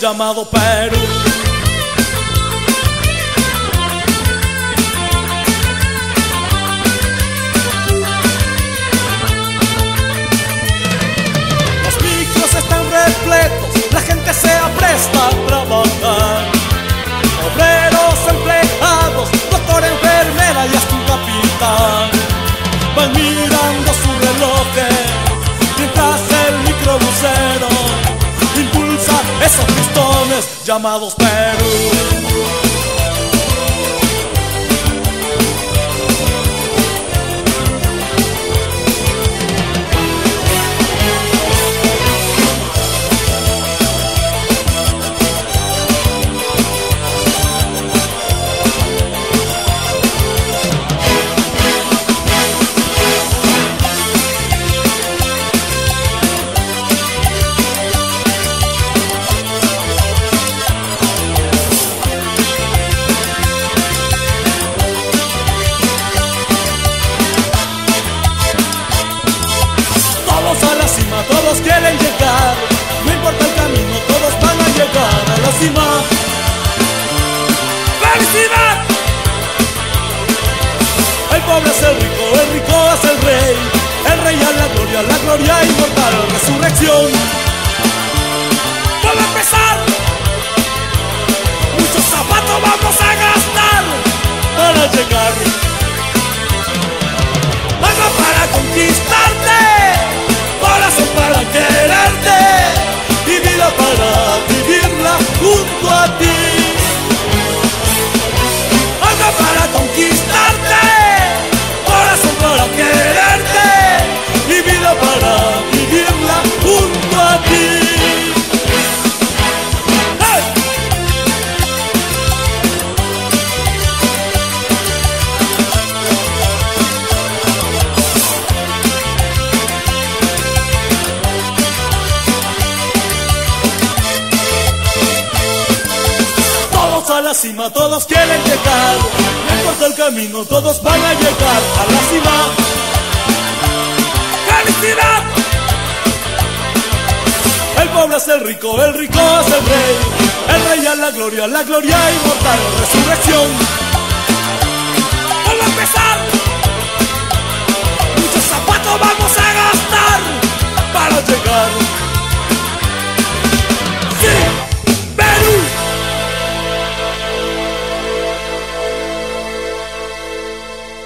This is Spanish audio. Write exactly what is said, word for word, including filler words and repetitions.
llamado Perú. Los micros están repletos, la gente se apresta a trabajar. Obreros, empleados, doctor, enfermera y hasta un capitán van mirando su reloj mientras el microbusero impulsa esos pistones llamados Perú. Todos quieren llegar, no importa el camino, todos van a llegar a la cima. ¡Felicidad! El pobre es el rico, el rico es el rey, el rey a la gloria, la gloria inmortal, resurrección. ¡Vuelve a empezar! Muchos zapatos vamos a gastar para llegar. Algo para conquistarte, corazón para quererte y vida para vivirla junto a ti. Algo para conquistarte, corazón para quererte y vida para vivirla junto a ti. A la cima todos quieren llegar, no importa el camino, todos van a llegar a la cima. ¡Felicidad! El pobre es el rico, el rico es el rey, el rey a la gloria, la gloria inmortal, resurrección.